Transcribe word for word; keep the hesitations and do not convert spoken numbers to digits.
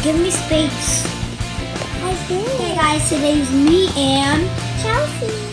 Give me space. I did. Hey guys, today's me and Chelsea.